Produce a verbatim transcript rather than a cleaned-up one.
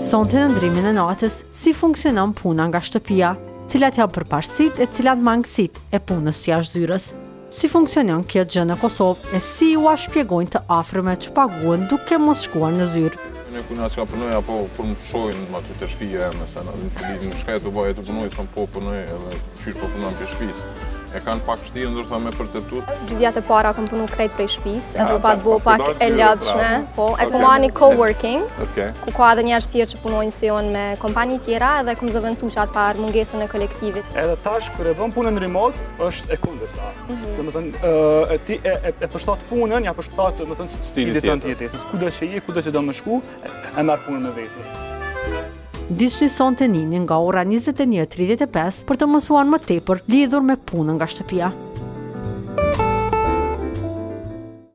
Sonte në ndrimin e natës, si funksionon puna nga shtëpia, cilat janë përparësitë e cilat mangësitë e punës jashtë zyrës. Si funksionon kjo gjë në Kosovë e si u a shpjegojnë të afërmet që paguhen duke mos shkuar në zyrë. Në kuna që ka punoj, apo kur më shojnë më aty të shtëpia e me se në që lidin në shkajtë të baje të punoj, të po punoj edhe qysh po punon për shtëpisë. E kanë pak vështirë ndoshta me përceptuar. dy vjet e para kam punu krejt prej shtëpisë, edhe pa të bëu pak e lodhshme, po e kam marrë coworking, ku ka edhe njerëz tjerë që punojnë si unë me kompani tjera edhe kam zëvendësuar që atë par mungesën e kolektivit. Edhe tash kur e bën punën remote është e kundërta. Domethënë e ti e e përshtat punën, ja përshtat domethënë stilit tënd të jetesës. Kudo që je, kudo që do më shku, e marr punën me veti. Ndiqni sonte Ninin nga ora njëzet e një e tridhjet e pesë për të mësuar më tepër lidhur me punën nga shtëpia.